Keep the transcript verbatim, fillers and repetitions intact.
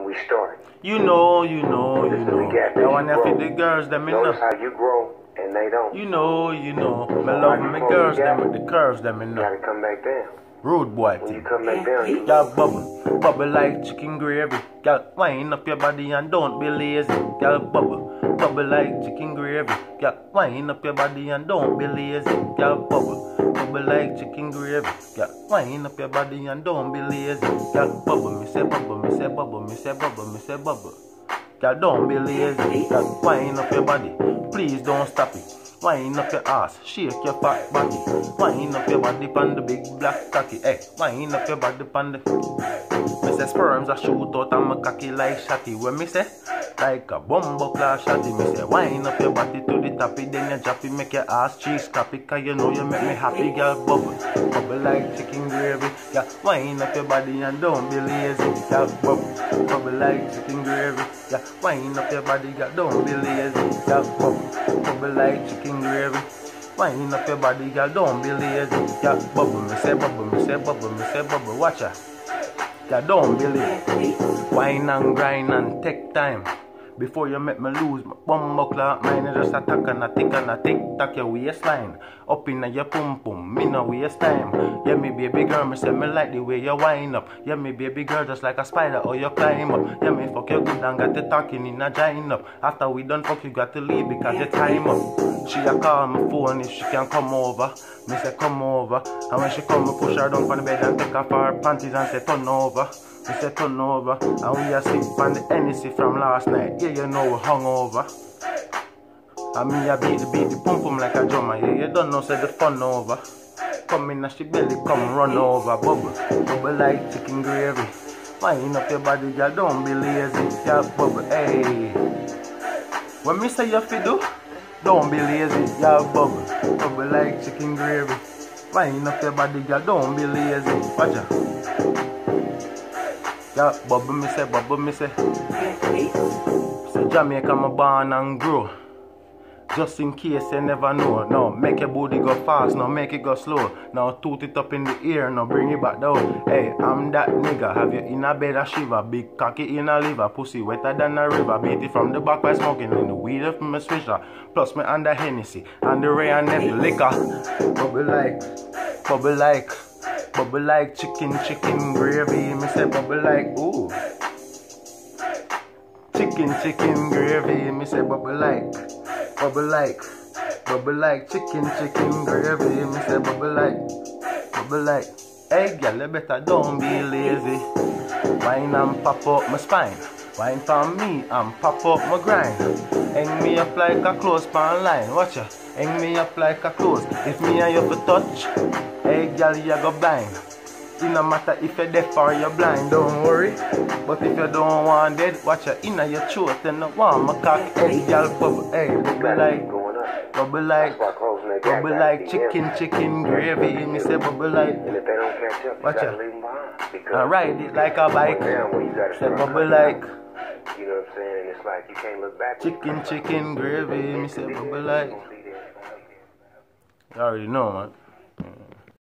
we start. You know, you know, you know. That one have the girls, them in Notice how you grow and they don't. You know, you know. Me love me girls, them with the curves, them in You gotta come back down. Rude boy When you thing. come back down, you Y'all bubble, bubble like chicken gravy. Y'all wind up your body and don't be lazy. Y'all bubble, bubble like chicken gravy. Y'all wind up your body and don't be lazy. Y'all bubble, bubble like chicken gravy. Y'all wind up your body and don't be lazy. Y'all bubble, me say bubble, me say bubble, me say bubble, me say bubble. Y'all don't be lazy. Y'all wind up your body. Please don't stop it. Wind up your ass, shake your fat body. Wind up your body pan the big black cocky. Hey, wind up your body pan the. Me say sperms a shoot out and my cocky like shotty. When me say like a bumbo class shotty. Me say wind up your body to the toppy, then you drop it, make your ass cheese copy. Cause you know you make me happy, girl. Bubble, bubble like chicken gravy. Yeah, wind up your body and don't be lazy. Yeah, bubble, bubble like chicken gravy. Yeah, wind up your body, yeah, don't be lazy. Yeah, bubble, bubble like chicken gravy. Wind up your body, girl, don't be lazy. Yeah, bubble, me say bubble, me say bubble, me say bubble. Watch ya. Yeah, don't be lazy. Wine and grind and take time. Before you make me lose my bum buckler, mine is just a tack and a tick and a tick tack your waistline. Up in your pum pum, me no waste time. Yeah, me baby girl, me say me like the way you wind up. Yeah, me baby girl, just like a spider or you climb up. Yeah, me fuck you good and got the talking in a giant up. After we done fuck, you got to leave because your time up. She a call my phone if she can come over. Me say come over, and when she come, me push her down from the bed and take off her panties and say turn over. We say turn over, and we are sleep on the Hennessy from last night. Yeah, you know we hungover. And me a beat the beat the pum pum like a drummer. Yeah, you don't know say the fun over. Come in and she belly come run over. Bubble, bubble like chicken gravy. Wind up your body, girl, don't be lazy. Yeah, bubble, hey. When me say you fi do, don't be lazy. Yeah, bubble, bubble like chicken gravy. Wind up your body, girl, don't be lazy. Watch out. Yeah, bubble me say, bubble me say. Say Jamaica me born and grow. Just in case you never know. Now make your booty go fast, now make it go slow. Now toot it up in the air, now bring it back down. Hey, I'm that nigga, have you in a bed a shiver. Big cocky in a liver, pussy wetter than a river. Beat it from the back by smoking in the weed of my swisher. Plus me and the Hennessy, and the Ray and Nephew liquor. Bubble like, bubble like. Bubble like chicken, chicken gravy. Me say bubble like, ooh. Chicken, chicken gravy. Me say bubble like, bubble like. Bubble like chicken, chicken gravy. Me say bubble like, bubble like. Hey girl, you better don't be lazy. Wine and pop up my spine. Wine for me and pop up my grind. Hang me up like a clothespin line. Watch ya. Hang me up like a clothes. If me and you for touch, hey girl, you go blind. It no matter if you're deaf or you're blind, don't worry. But if you don't want dead, watch your inner your throat and no want my cock. Hey girl, bubble, hey, bubble like, bubble like, bubble like chicken, chicken gravy. Me say bubble like, watch ya. I ride it like a bike. Say bubble like, you know what I'm saying? And it's like you can't look back. Chicken, chicken gravy. Me say bubble like. You already know, man.